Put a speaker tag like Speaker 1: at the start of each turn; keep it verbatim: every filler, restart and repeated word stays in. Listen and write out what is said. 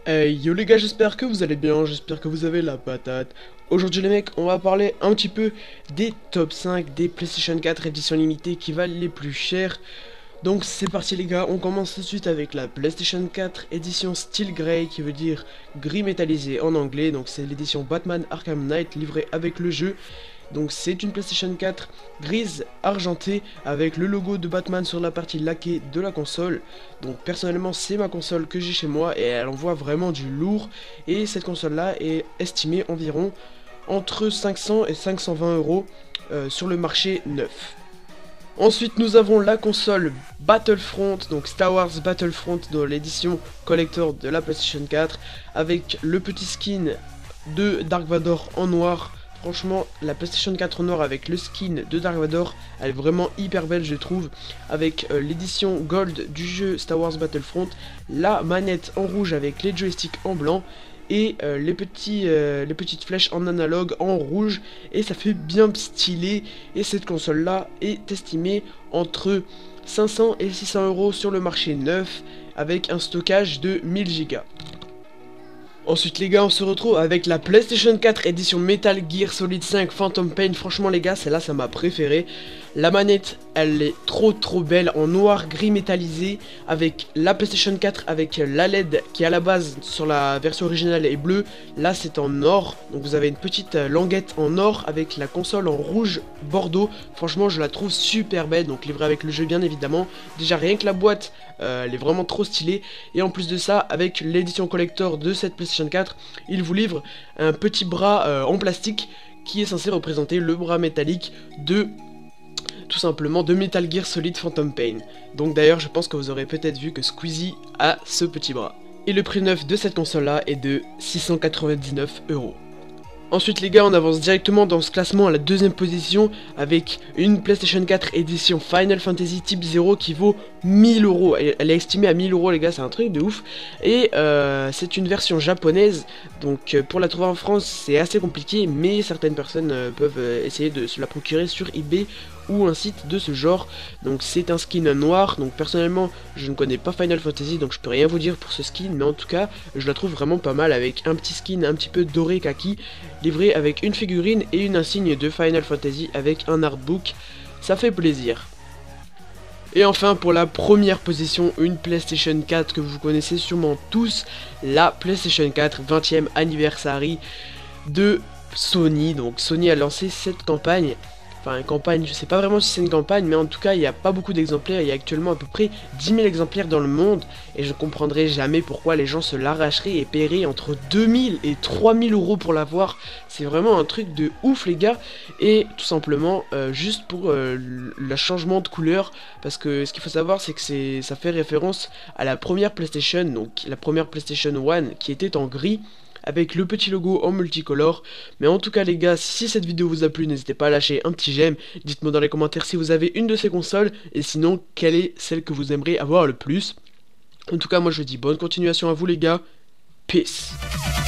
Speaker 1: Hey yo les gars, j'espère que vous allez bien, j'espère que vous avez la patate. Aujourd'hui les mecs, on va parler un petit peu des top cinq des PlayStation quatre édition limitée qui valent les plus chers. Donc c'est parti les gars, on commence tout de suite avec la PlayStation quatre édition Steel Grey, qui veut dire gris métallisé en anglais. Donc c'est l'édition Batman Arkham Knight livrée avec le jeu. Donc c'est une PlayStation quatre grise argentée avec le logo de Batman sur la partie laquée de la console. Donc personnellement c'est ma console que j'ai chez moi et elle envoie vraiment du lourd. Et cette console là est estimée environ entre cinq cents et cinq cent vingt euros euh, sur le marché neuf. Ensuite nous avons la console Battlefront, donc Star Wars Battlefront dans l'édition collector de la PlayStation quatre, avec le petit skin de Dark Vador en noir. Franchement, la PlayStation quatre en noir avec le skin de Dark Vador, elle est vraiment hyper belle je trouve, avec euh, l'édition Gold du jeu Star Wars Battlefront, la manette en rouge avec les joysticks en blanc, et euh, les, petits, euh, les petites flèches en analogue en rouge, et ça fait bien stylé. Et cette console là est estimée entre cinq cents et six cents euros sur le marché neuf, avec un stockage de mille gigas. Ensuite les gars, on se retrouve avec la PlayStation quatre édition Metal Gear Solid cinq Phantom Pain. Franchement les gars, celle-là ça m'a préféré. La manette elle est trop trop belle en noir gris métallisé, avec la PlayStation quatre avec la L E D qui à la base sur la version originale est bleue. Là c'est en or, donc vous avez une petite languette en or avec la console en rouge bordeaux. Franchement je la trouve super belle, donc livrée avec le jeu bien évidemment. Déjà rien que la boîte euh, elle est vraiment trop stylée, et en plus de ça avec l'édition collector de cette PlayStation quatre, il vous livre un petit bras euh, en plastique qui est censé représenter le bras métallique de tout simplement de Metal Gear Solid Phantom Pain. Donc d'ailleurs je pense que vous aurez peut-être vu que Squeezie a ce petit bras. Et le prix neuf de cette console là est de six cent quatre-vingt-dix-neuf euros. Ensuite les gars, on avance directement dans ce classement à la deuxième position avec une PlayStation quatre édition Final Fantasy Type zéro qui vaut mille euros. Elle est estimée à mille euros les gars, c'est un truc de ouf. Et euh, c'est une version japonaise, donc euh, pour la trouver en France c'est assez compliqué, mais certaines personnes euh, peuvent euh, essayer de se la procurer sur eBay ou un site de ce genre. Donc c'est un skin noir, donc personnellement je ne connais pas Final Fantasy donc je peux rien vous dire pour ce skin, mais en tout cas je la trouve vraiment pas mal, avec un petit skin un petit peu doré kaki, livré avec une figurine et une insigne de Final Fantasy avec un artbook, ça fait plaisir. Et enfin pour la première position, une PlayStation quatre que vous connaissez sûrement tous, la PlayStation quatre vingtième anniversary de Sony. Donc Sony a lancé cette campagne. Enfin, une campagne, je sais pas vraiment si c'est une campagne, mais en tout cas il n'y a pas beaucoup d'exemplaires. Il y a actuellement à peu près dix mille exemplaires dans le monde, et je ne comprendrai jamais pourquoi les gens se l'arracheraient et paieraient entre deux mille et trois mille euros pour l'avoir. C'est vraiment un truc de ouf les gars, et tout simplement euh, juste pour euh, le changement de couleur, parce que ce qu'il faut savoir c'est que c'est ça fait référence à la première PlayStation, donc la première PlayStation un qui était en gris, avec le petit logo en multicolore. Mais en tout cas les gars, si cette vidéo vous a plu, n'hésitez pas à lâcher un petit j'aime, dites-moi dans les commentaires si vous avez une de ces consoles, et sinon quelle est celle que vous aimeriez avoir le plus. En tout cas moi je dis bonne continuation à vous les gars, peace.